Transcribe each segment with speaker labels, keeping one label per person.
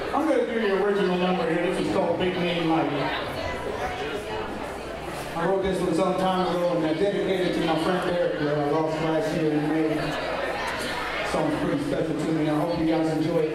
Speaker 1: I'm going to do the original number here. This is called Big Name Light. I wrote this one some time ago and I dedicated it to my friend Eric that I lost last year in May. This song's pretty special to me. I hope you guys enjoy it.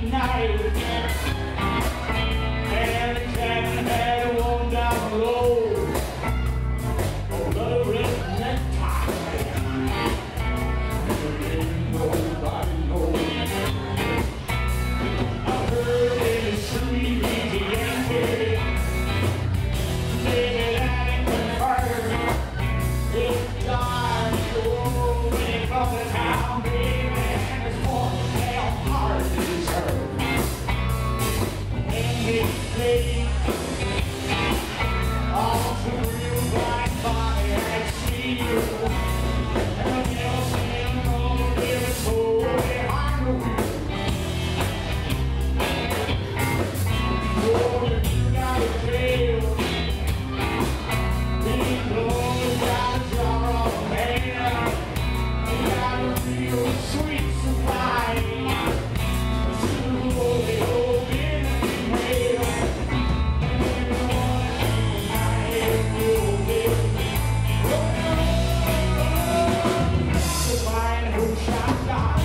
Speaker 1: night. And the cabin had one down below. Oh, the red necktie. Nobody knows. I heard in the street he's a Yankee. Maybe that ain't confirmed. It's time to go when it comes to town, baby. And it's more damn hard to deserve. And it's late. All too real black body and steel. And the Nelson on the river so behind the wheel. Oh, you got a tail. Big blows got a jar of man. You got a real sweet supply. Slowly open the mail. And you want to take my head real big. To find who shot down.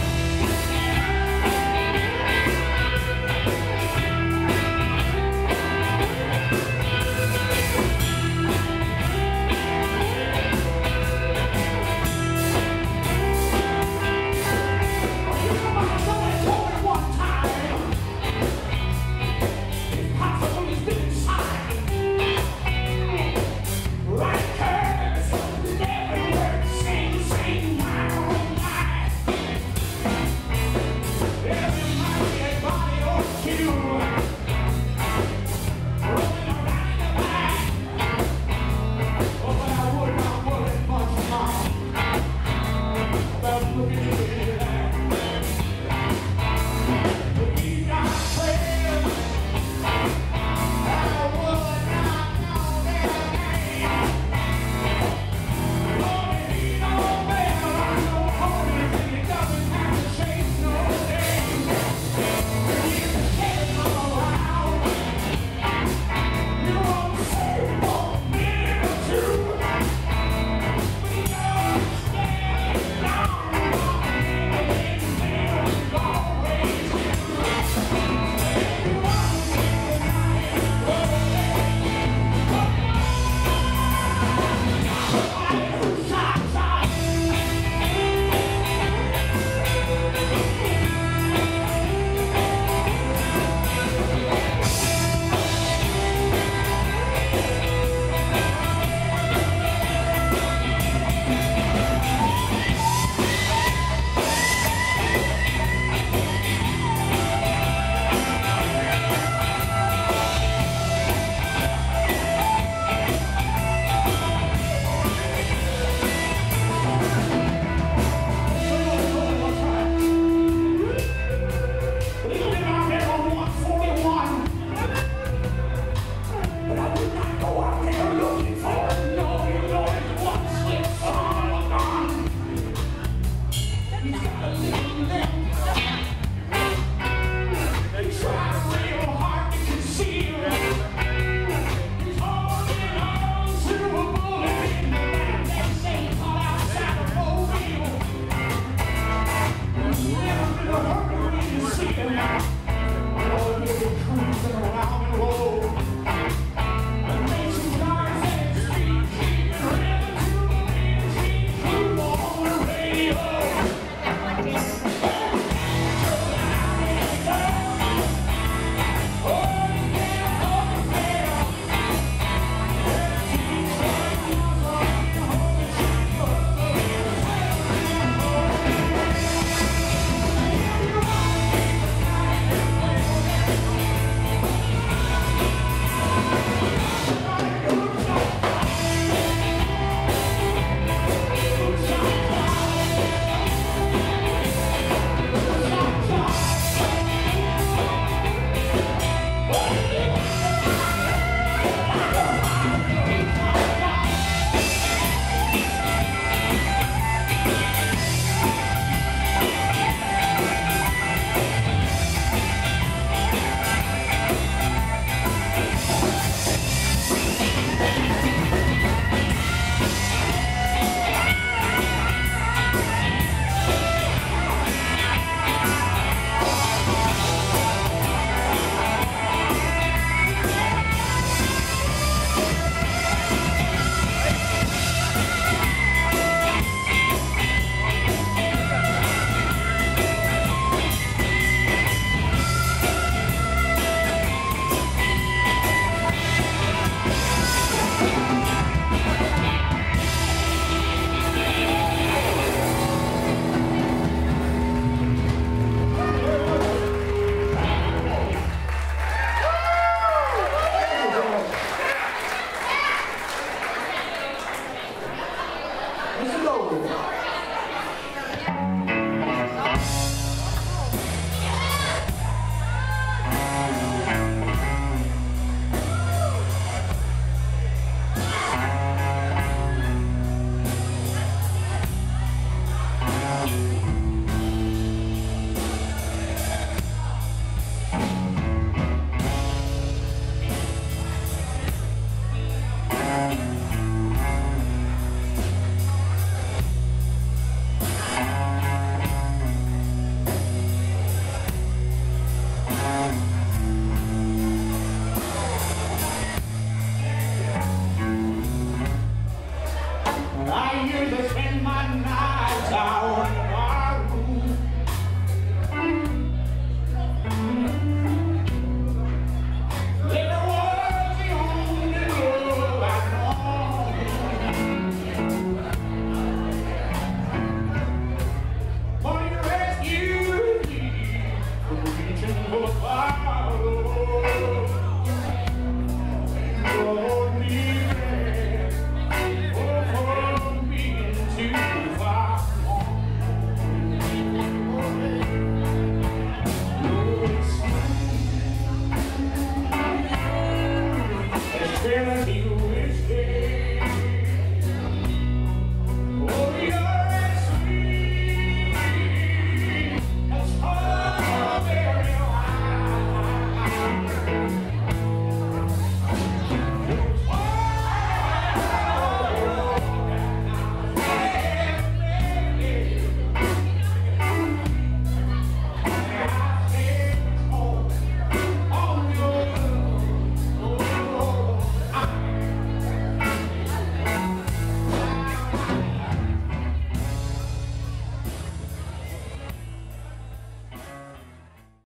Speaker 1: searching for the fire.